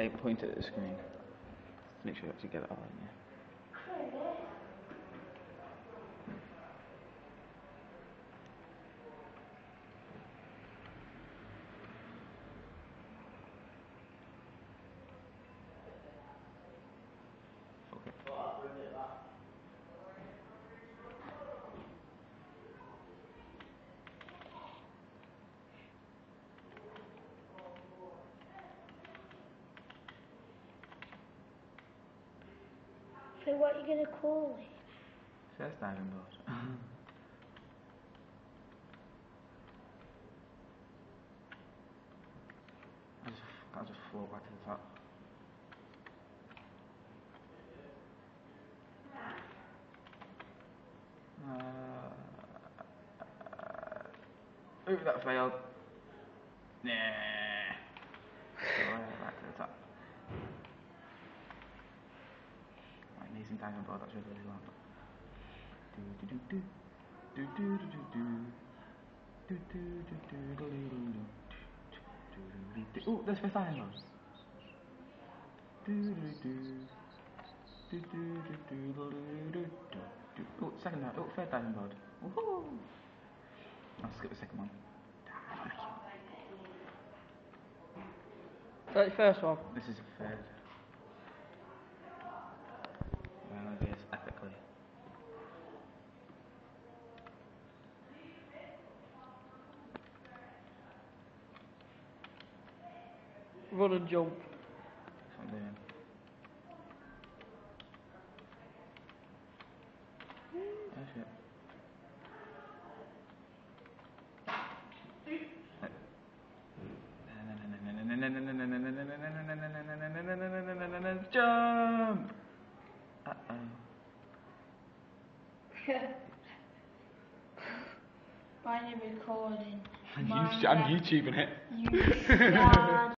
point it at the screen. Make sure you actually get it all in there. So what are you going to call it? First diving board. I'll just float back to the top. Ooh, that failed. Nah. Back to the top. Amazing diving board, that's really long. Oh, there's first diving board. Oh, second diving. Oh, third diving board. Woohoo! I'll skip the second one. 31st one. This is the third. I'm gonna do this epically. Run and jump. That's what I'm doing. Oh shit. Jump! Uh-oh. Mine are recording. I'm YouTubing it. You sad.